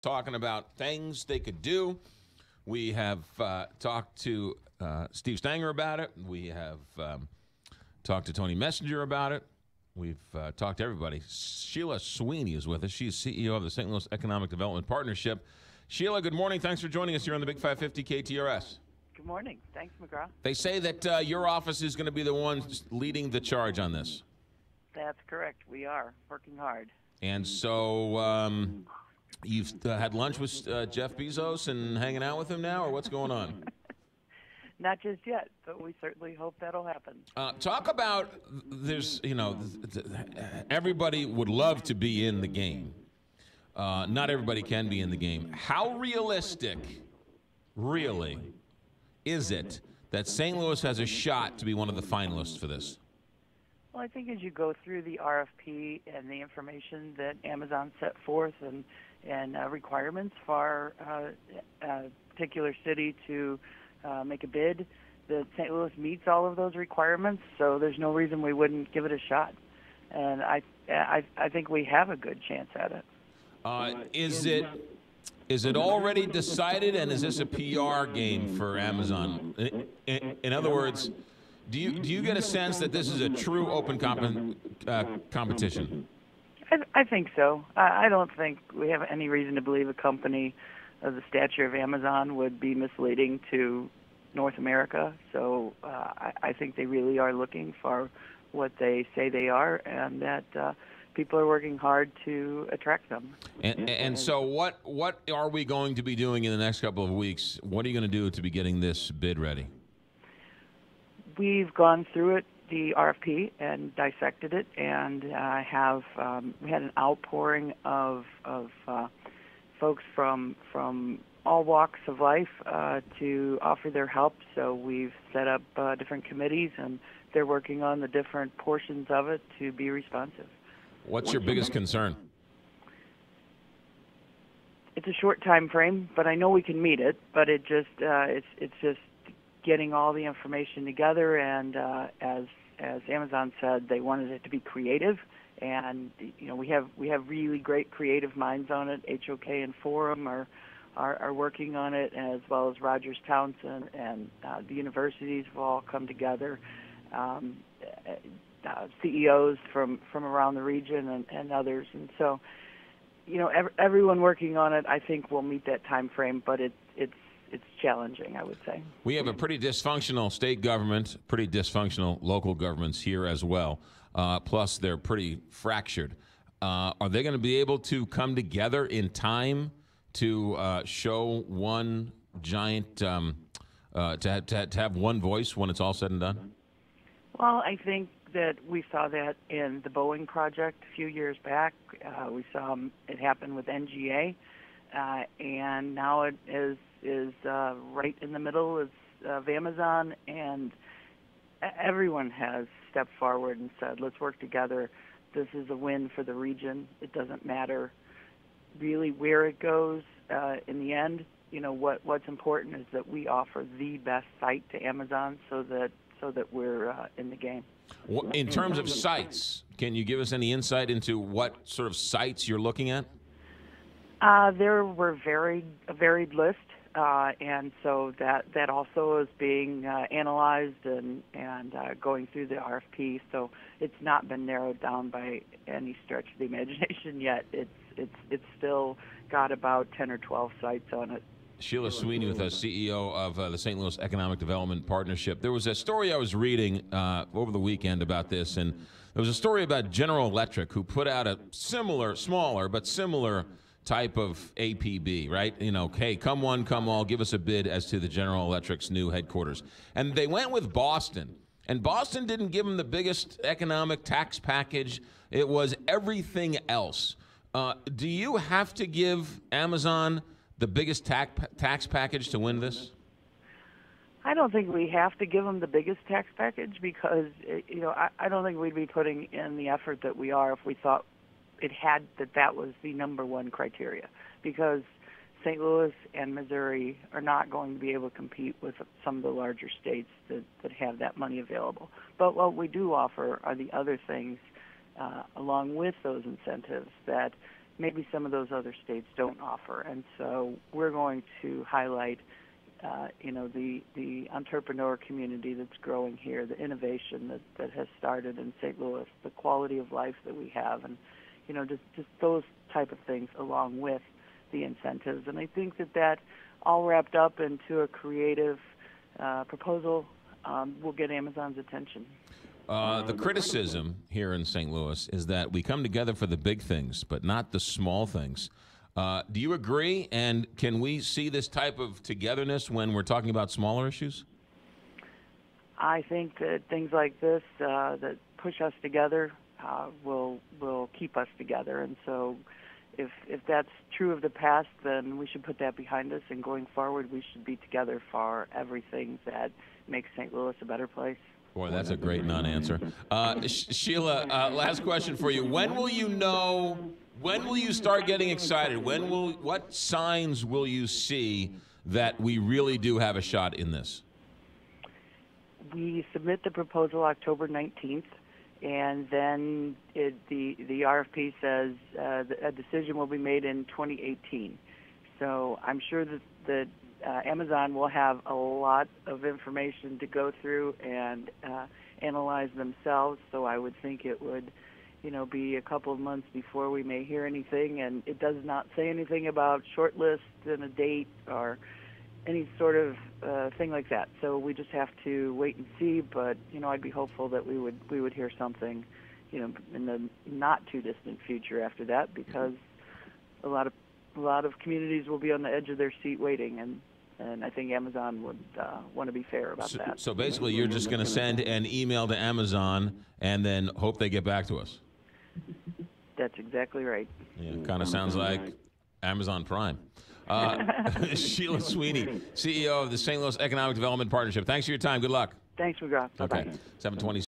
talking about things they could do. We have talked to Steve Stanger about it. We have talked to Tony Messenger about it. We've talked to everybody. Sheila Sweeney is with us. She's CEO of the St. Louis Economic Development Partnership. Sheila, good morning. Thanks for joining us here on the Big 550 KTRS. Good morning. Thanks, McGraw. They say that your office is going to be the one leading the charge on this. That's correct. We are working hard. And so you've had lunch with Jeff Bezos and hanging out with him now, or what's going on? Not just yet, but we certainly hope that'll happen. Talk about, everybody would love to be in the game. Not everybody can be in the game. How realistic, really, is it that St. Louis has a shot to be one of the finalists for this? Well, I think as you go through the RFP and the information that Amazon set forth and requirements for a particular city to make a bid, that St. Louis meets all of those requirements, so there's no reason we wouldn't give it a shot. And I think we have a good chance at it. Is it already decided, and is this a PR game for Amazon? In other words, do you get a sense that this is a true open competition? I think so. I don't think we have any reason to believe a company of the stature of Amazon would be misleading to North America. So I think they really are looking for what they say they are, and that people are working hard to attract them. And so what are we going to be doing in the next couple of weeks? What are you going to do to be getting this bid ready? We've gone through it, the RFP, and dissected it, and we had an outpouring of folks from all walks of life to offer their help. So we've set up different committees, and they're working on the different portions of it to be responsive. What's your biggest concern? It's a short time frame, but I know we can meet it. But it's just getting all the information together, and as Amazon said, they wanted it to be creative, and we have really great creative minds on it. HOK and Forum are working on it, as well as Rogers Townsend, and the universities have all come together. CEOs from around the region and others, and so everyone working on it, I think, will meet that time frame, but it's challenging, I would say. We have a pretty dysfunctional state government, pretty dysfunctional local governments here as well. Plus, they're pretty fractured. Are they going to be able to come together in time to show one giant, to have one voice when it's all said and done? Well, I think that we saw that in the Boeing project a few years back. We saw it happen with NGA, and now it is right in the middle of Amazon, and everyone has stepped forward and said, let's work together. This is a win for the region. It doesn't matter really where it goes in the end. What's important is that we offer the best site to Amazon so that we're in the game. In terms of sites, can you give us any insight into what sort of sites you're looking at? There were a varied list, and so that also is being analyzed and going through the RFP. So it's not been narrowed down by any stretch of the imagination yet. It's still got about 10 or 12 sites on it. Sheila Sweeney with us, CEO of the St. Louis Economic Development Partnership. There was a story I was reading over the weekend about this, and there was a story about General Electric, who put out a smaller but similar type of APB, right? Hey, come one, come all, give us a bid as to the General Electric's new headquarters. And they went with Boston, and Boston didn't give them the biggest economic tax package. It was everything else. Do you have to give Amazon the biggest tax package to win this? I don't think we have to give them the biggest tax package because, I don't think we'd be putting in the effort that we are if we thought that was the number one criteria. Because St. Louis and Missouri are not going to be able to compete with some of the larger states that have that money available. But what we do offer are the other things along with those incentives that maybe some of those other states don't offer. And so we're going to highlight, the entrepreneur community that's growing here, the innovation that has started in St. Louis, the quality of life that we have, and, just those type of things along with the incentives. And I think that all wrapped up into a creative proposal will get Amazon's attention. The criticism here in St. Louis is that we come together for the big things, but not the small things. Do you agree? And can we see this type of togetherness when we're talking about smaller issues? I think that things like this that push us together will keep us together. And so if that's true of the past, then we should put that behind us. And going forward, we should be together for everything that makes St. Louis a better place. Boy, that's a great non-answer. Sheila, last question for you. When will you know? When will you start getting excited? What signs will you see that we really do have a shot in this? We submit the proposal October 19th, and then the RFP says a decision will be made in 2018. So I'm sure that Amazon will have a lot of information to go through and analyze themselves. So I would think it would, be a couple of months before we may hear anything. And it does not say anything about shortlist and a date or any sort of thing like that. So we just have to wait and see. But I'd be hopeful that we would hear something, in the not too distant future after that, because a lot of communities will be on the edge of their seat waiting, and I think Amazon would want to be fair about that. So basically, you're just going to send an email to Amazon and then hope they get back to us. That's exactly right. Yeah, kind of sounds like Amazon Prime. Sheila Sweeney, CEO of the St. Louis Economic Development Partnership. Thanks for your time. Good luck. Thanks, McGraw. Bye-bye. Okay, 7:20.